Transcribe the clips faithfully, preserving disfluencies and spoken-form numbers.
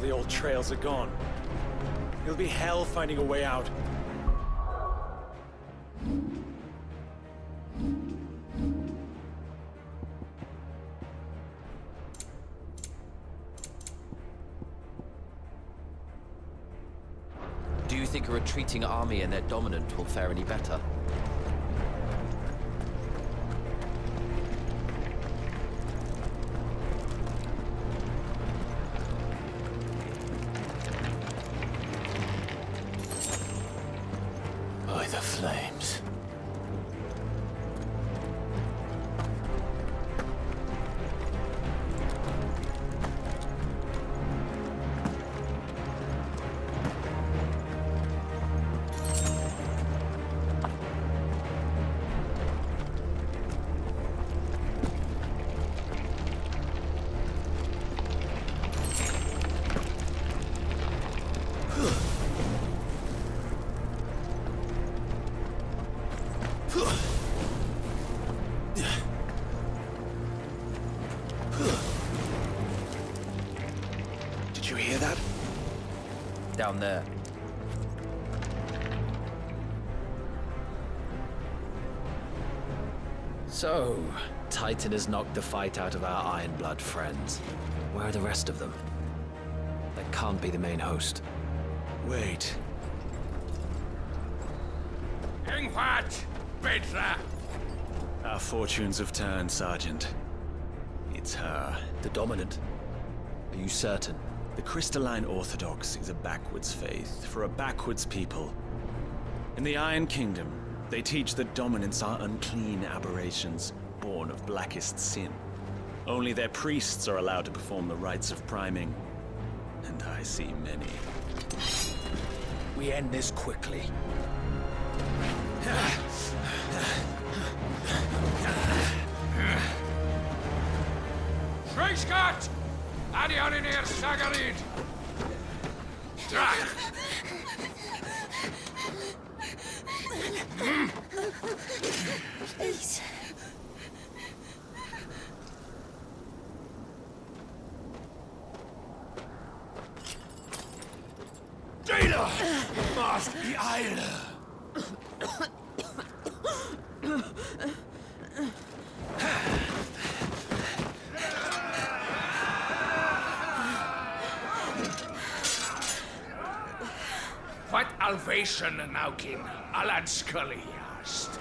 the old trails are gone. It'll be hell finding a way out. Do you think a retreating army and their dominant will fare any better? By the flames. Did you hear that? Down there. So, Titan has knocked the fight out of our Iron Blood friends. Where are the rest of them? That can't be the main host. Wait. Ingwat! Petra! Our fortunes have turned, Sergeant. It's her. The Dominant? Are you certain? The Crystalline Orthodox is a backwards faith for a backwards people. In the Iron Kingdom, they teach that dominants are unclean aberrations, born of blackest sin. Only their priests are allowed to perform the rites of priming. And I see many. We end this quickly. Runicscotty! Adionir Sagarid! Drach! Please. Data must be Eile. What alvation naukin Alad Scully asked.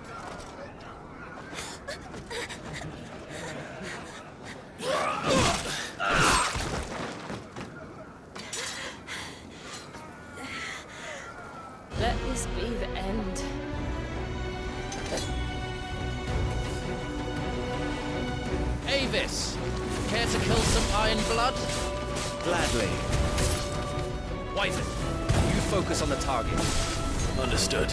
Let this be the end. Avis! Care to kill some Iron Blood? Gladly. Wyvern, you focus on the target. Understood.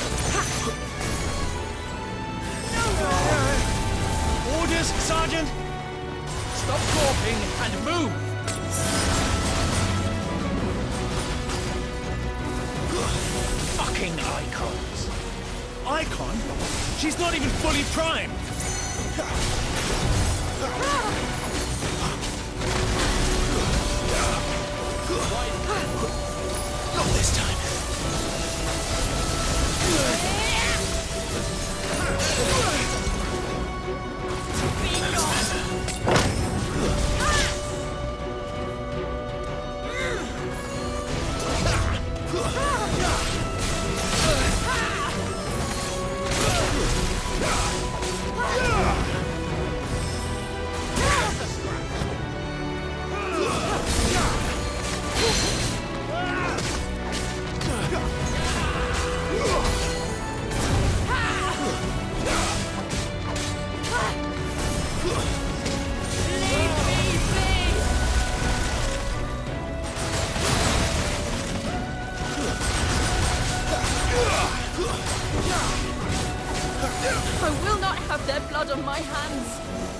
Orders, Sergeant! anything and move! Fucking icons. Icon? She's not even fully primed. Not this time. I will not have their blood on my hands.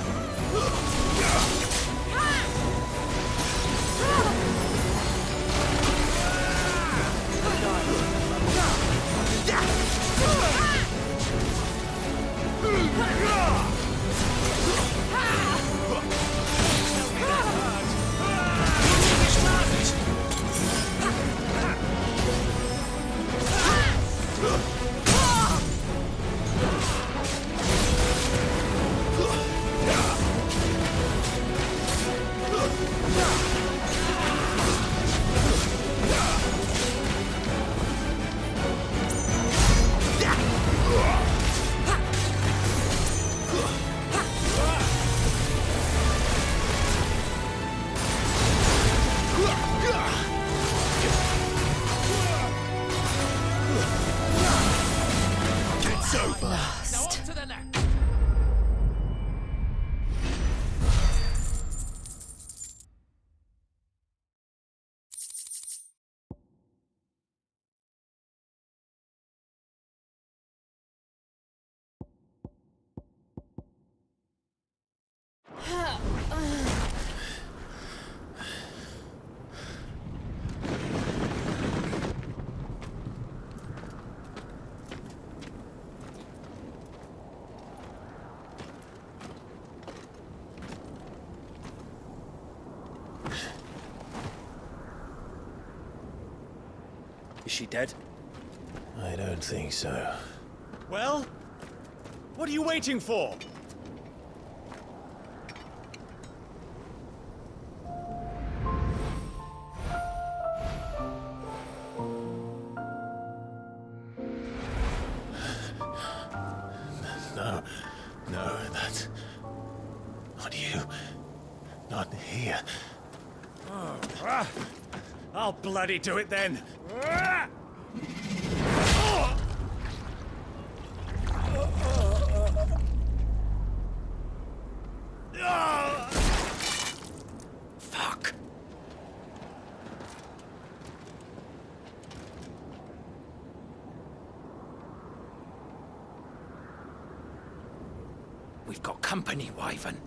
Is she dead? I don't think so. Well, what are you waiting for? No, no, that's not you. Not here. Oh, ah, I'll bloody do it then. Ah! Fuck. We've got company, Wyvern.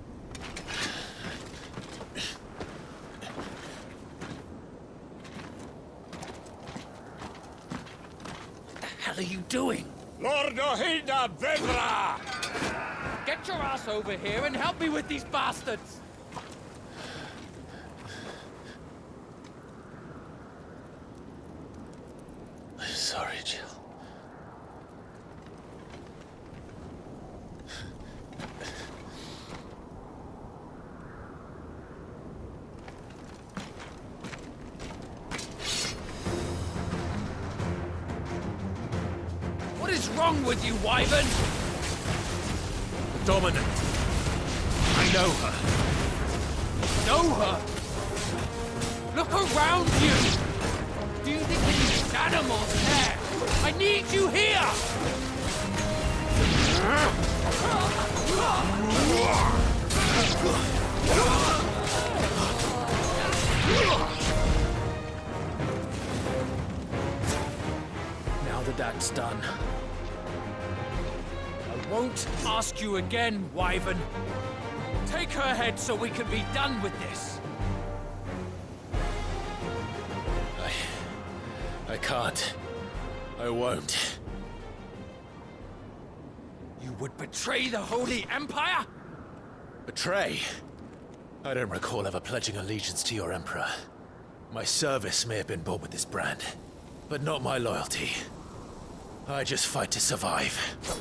What the hell are you doing? Lord Ohinda Vedra! Get your ass over here and help me with these bastards! I'm sorry, Jill. What is wrong with you, Wyvern? Dominant. I know her. Know her? Look around you! Do you think these animals care? I need you here! Now that that's done, I won't ask you again, Wyvern. Take her head so we can be done with this. I... I can't. I won't. You would betray the Holy Empire? Betray? I don't recall ever pledging allegiance to your Emperor. My service may have been bought with this brand, but not my loyalty. I just fight to survive.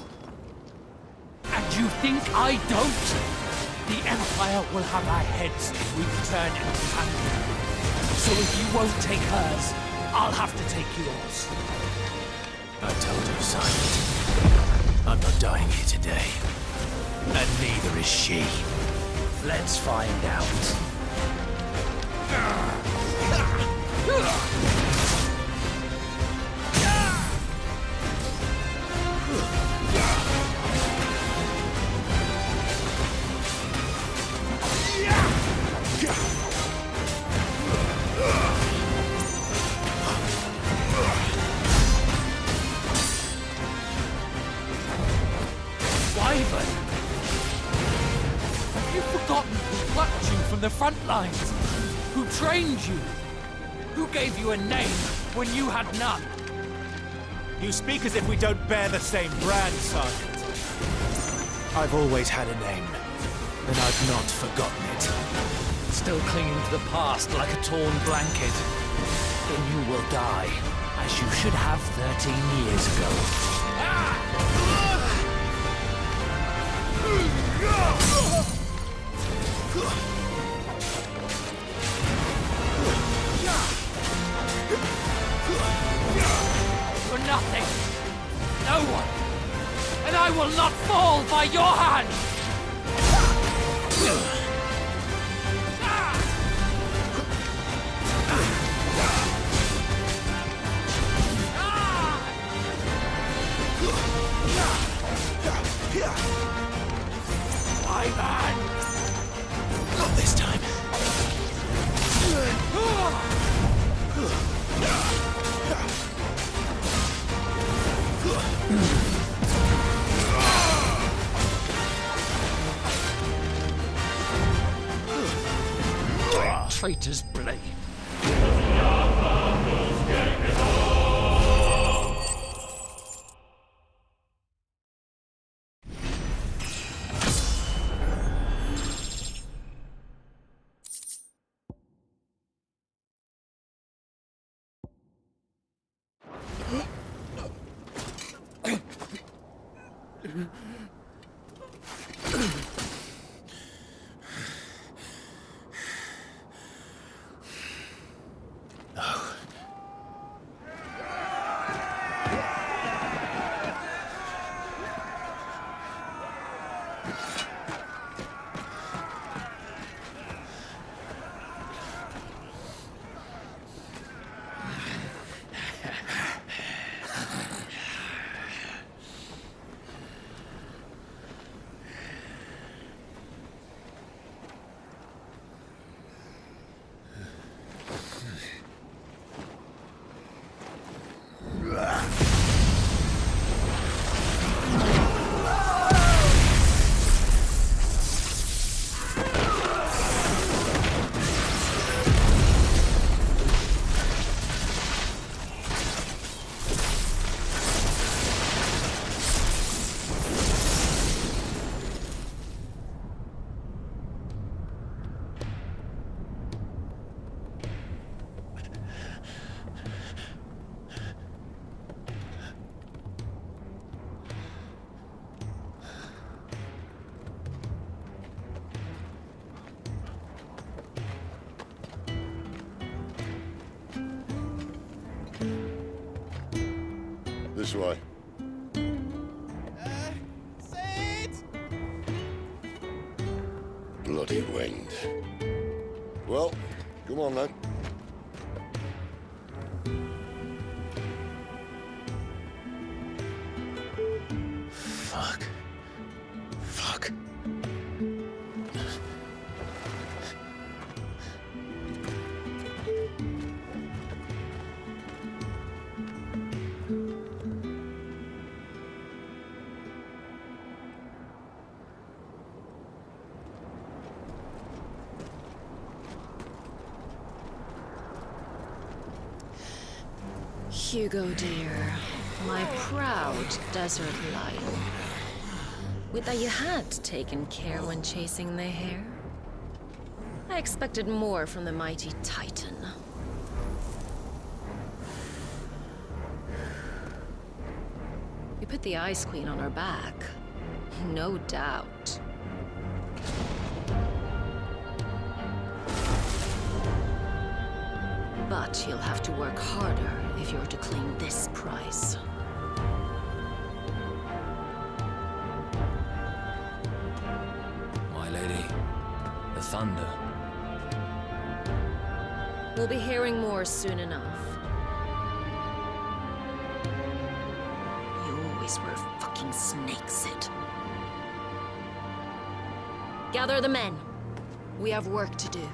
And you think I don't? The Empire will have our heads if we return empty-handed. So if you won't take hers, I'll have to take yours. I told you, Silent. I'm not dying here today. And neither is she. Let's find out. From the front lines, who trained you, who gave you a name when you had none. You speak as if we don't bear the same brand, Sergeant. I've always had a name, and I've not forgotten it. Still clinging to the past like a torn blanket. Then you will die, as you should have thirteen years ago. For nothing, no one, and I will not fall by your hand! My man! Not this time. Traitor's blade. This way. Uh, say it! Bloody wind. Well, come on then. Fuck. Fuck. Hugo, dear. My proud desert lion. Would that you had taken care when chasing the hare? I expected more from the mighty Titan. You put the Ice Queen on her back. No doubt. But you'll have to work harder if you're to claim this prize. My lady, the thunder. We'll be hearing more soon enough. You always were a fucking snake, Sid. Gather the men. We have work to do.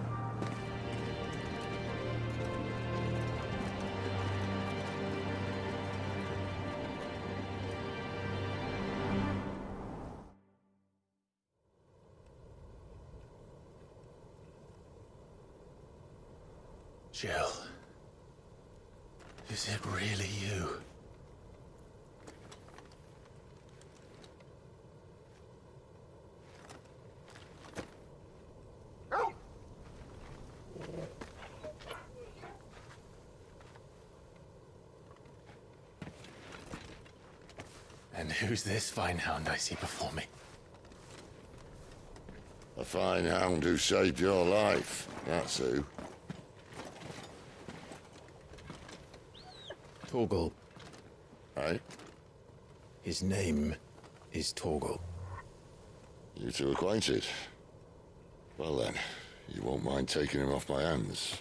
Jill, is it really you? And who's this fine hound I see before me? A fine hound who saved your life, that's who. Torgal. Right? His name is Torgal. You two acquainted? Well then, you won't mind taking him off my hands.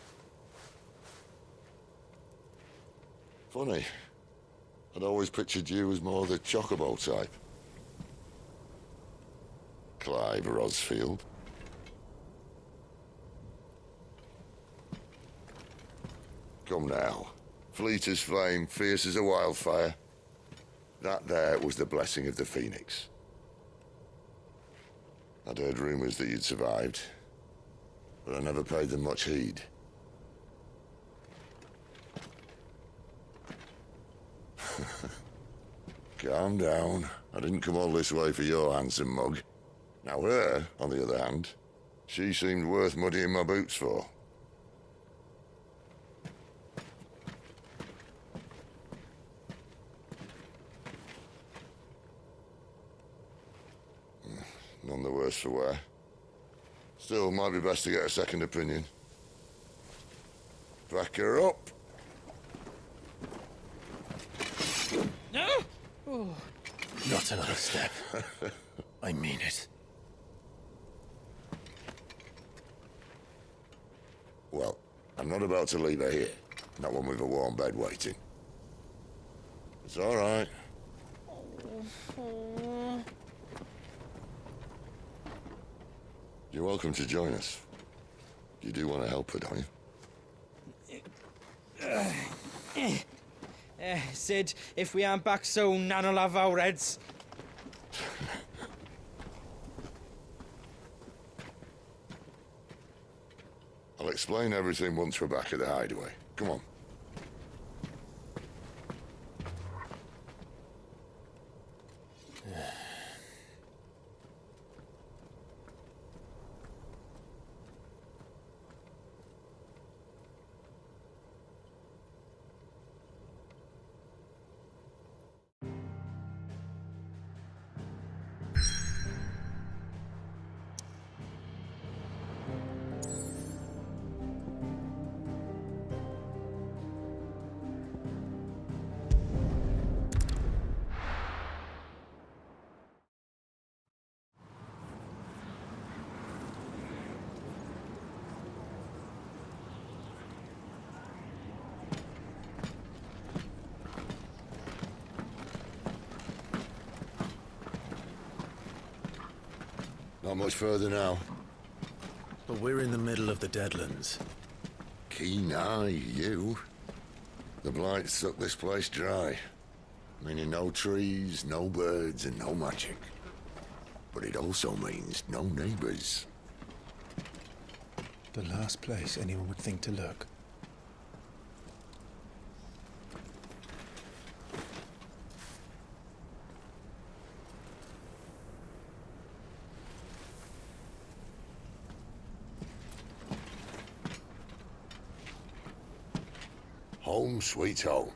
Funny. I'd always pictured you as more the Chocobo type. Clive Rosfield. Come now. Fleet as flame, fierce as a wildfire. That there was the blessing of the Phoenix. I'd heard rumors that you'd survived, but I never paid them much heed. Calm down. I didn't come all this way for your handsome mug. Now her, on the other hand, she seemed worth muddying my boots for. None the worse for wear. Still, might be best to get a second opinion. Back her up. No? Oh. Not another step. I mean it. Well, I'm not about to leave her here. Not one with a warm bed waiting. It's all right. You're welcome to join us. You do want to help her, don't you? Uh, uh, Sid, if we aren't back soon, Nan'll have our heads. I'll explain everything once we're back at the hideaway. Come on. Not much further now. But we're in the middle of the Deadlands. Keen eye, you. The blight sucked this place dry. Meaning no trees, no birds, and no magic. But it also means no neighbors. The last place anyone would think to look. Home sweet home.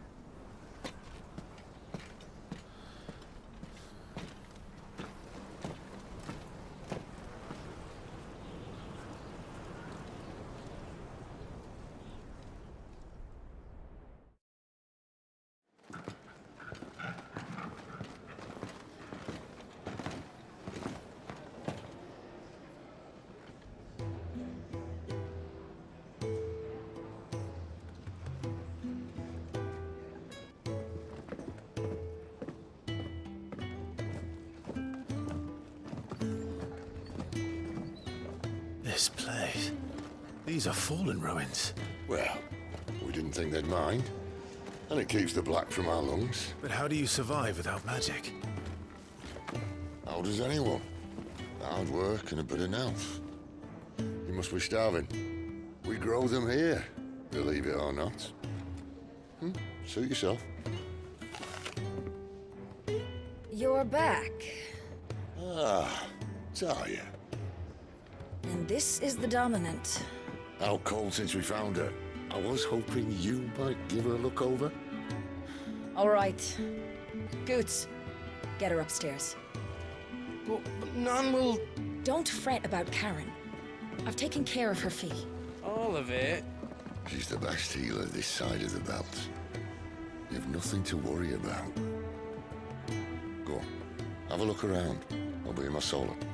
This place. These are fallen ruins. Well, we didn't think they'd mind. And it keeps the black from our lungs. But how do you survive without magic? How does anyone? Hard work and a bit of nous. You must be starving. We grow them here, believe it or not. Hmm? Suit yourself. You're back. Ah, Talia. And this is the Dominant. How cold since we found her. I was hoping you might give her a look over. All right. Goots, get her upstairs. But, but none will... Don't fret about Karen. I've taken care of her fee. All of it? She's the best healer this side of the belt. You've nothing to worry about. Go on, have a look around. I'll be in my solo.